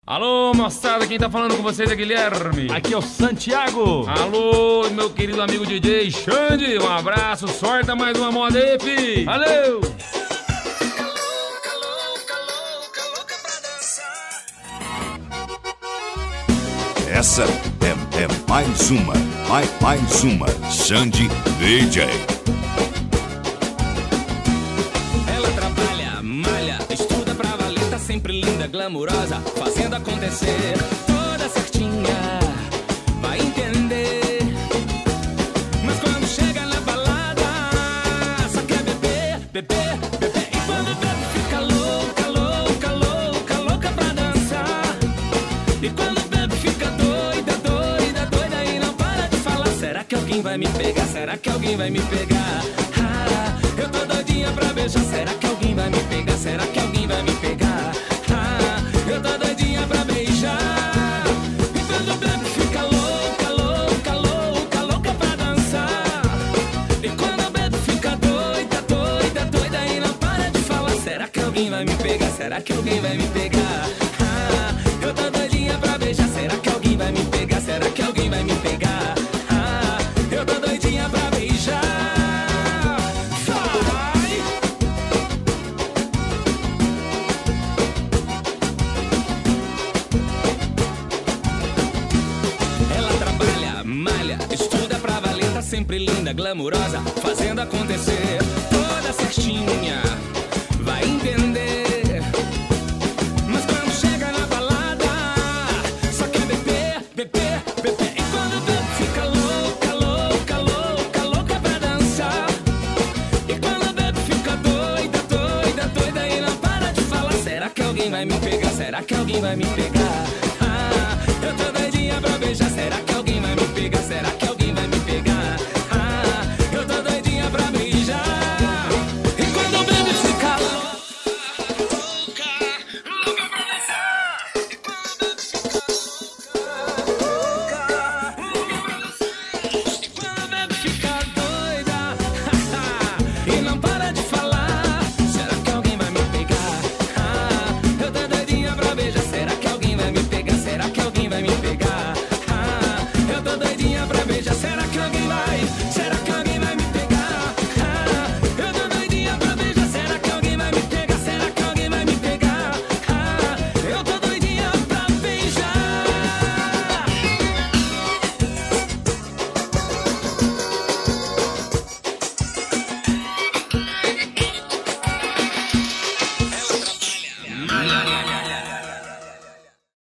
Alô, moçada, quem tá falando com vocês é Guilherme. Aqui é o Santiago. Alô, meu querido amigo DJ Xande, um abraço, sorta mais uma moda aí, fi. Valeu! Essa é mais uma Xande DJ. Ela trabalha, malha, estuda pra valer, tá sempre linda, glamurosa, fazendo acontecer, toda certinha, vai entender. Mas quando chega na balada, só quer beber, beber, beber. E quando bebe fica louca, louca, louca, louca pra dançar. E quando bebe fica doida, doida, doida e não para de falar. Será que alguém vai me pegar? Será que alguém vai me pegar? Eu tô doidinha pra beijar. Será que alguém vai me pegar? Será que alguém vai me pegar? Eu tô doidinha pra beijar. E quando bebe fica louca, louca, louca, louca pra dançar. E quando bebe fica doida, doida, doida e não para de falar. Será que alguém vai me pegar? Será que alguém vai me pegar? Eu tô doidinha pra beijar. Será que alguém vai me pegar? Será que alguém vai me pegar? Eu tô doidinha pra beijar. Ela trabalha, malha, estuda pra valer, tá sempre linda, glamurosa, fazendo acontecer, toda certinha, vai entender. Mas quando chega na balada, só quer beber, beber, beber. E quando bebe fica louca, louca, louca, louca pra dançar. E quando bebe fica doida, doida, doida e não para de falar. Será que alguém vai me pegar? Será que alguém vai me pegar? Eu tô doidinha pra beijar. Será que alguém vai me pegar? Será que